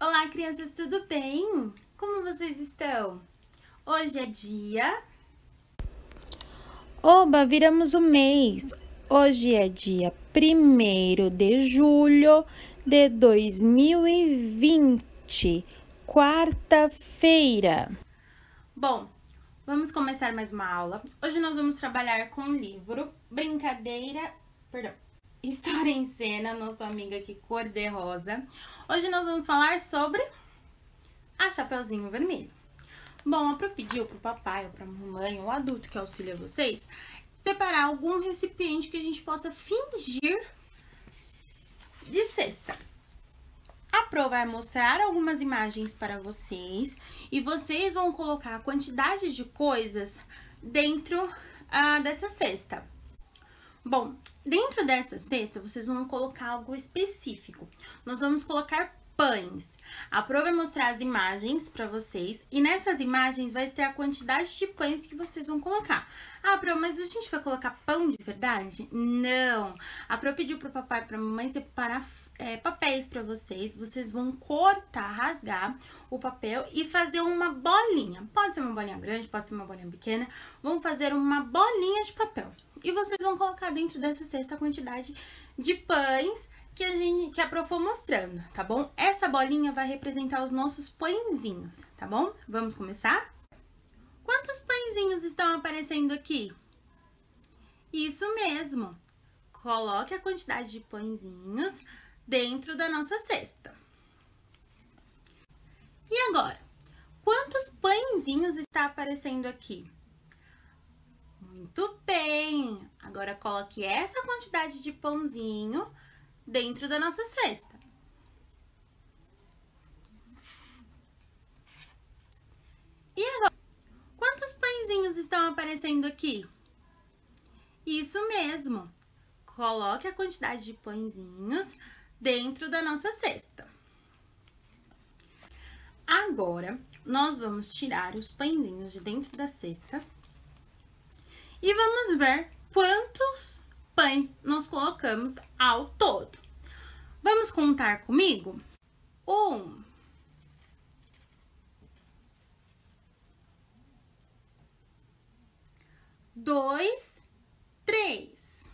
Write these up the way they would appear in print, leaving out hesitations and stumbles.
Olá, crianças, tudo bem? Como vocês estão? Hoje é dia... Oba, viramos o mês! Hoje é dia 1º de julho de 2020, quarta-feira. Bom, vamos começar mais uma aula. Hoje nós vamos trabalhar com o livro História em Cena, nossa amiga aqui cor-de-rosa. Hoje nós vamos falar sobre a Chapeuzinho Vermelho. Bom, a Pro pediu pro papai ou pra mamãe ou adulto que auxilia vocês separar algum recipiente que a gente possa fingir de cesta. A Pro vai mostrar algumas imagens para vocês e vocês vão colocar a quantidade de coisas dentro dessa cesta. Bom, dentro dessa cesta vocês vão colocar algo específico. Nós vamos colocar pães. A Pro vai mostrar as imagens para vocês e nessas imagens vai ter a quantidade de pães que vocês vão colocar. Ah, Pro, mas a gente vai colocar pão de verdade? Não. A Pro pediu pro papai e pra mamãe separar papéis para vocês. Vocês vão cortar, rasgar o papel e fazer uma bolinha. Pode ser uma bolinha grande, pode ser uma bolinha pequena. Vão fazer uma bolinha de papel. E vocês vão colocar dentro dessa cesta a quantidade de pães que a Pro foi mostrando, tá bom? Essa bolinha vai representar os nossos pãezinhos, tá bom? Vamos começar? Quantos pãezinhos estão aparecendo aqui? Isso mesmo. Coloque a quantidade de pãezinhos dentro da nossa cesta. E agora? Quantos pãezinhos está aparecendo aqui? Muito bem! Agora coloque essa quantidade de pãozinho dentro da nossa cesta. E agora, quantos pãezinhos estão aparecendo aqui? Isso mesmo! Coloque a quantidade de pãezinhos dentro da nossa cesta. Agora, nós vamos tirar os pãezinhos de dentro da cesta e vamos ver quantos pães nós colocamos ao todo. Vamos contar comigo? 1, 2, 3,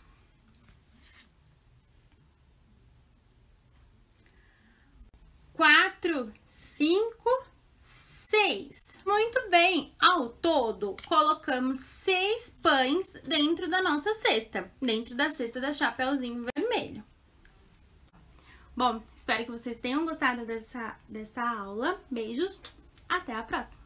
4, 5, 6. Muito bem, ao todo colocamos 6 pães dentro da nossa cesta, dentro da cesta da Chapeuzinho Vermelho. Bom, espero que vocês tenham gostado dessa aula. Beijos, até a próxima!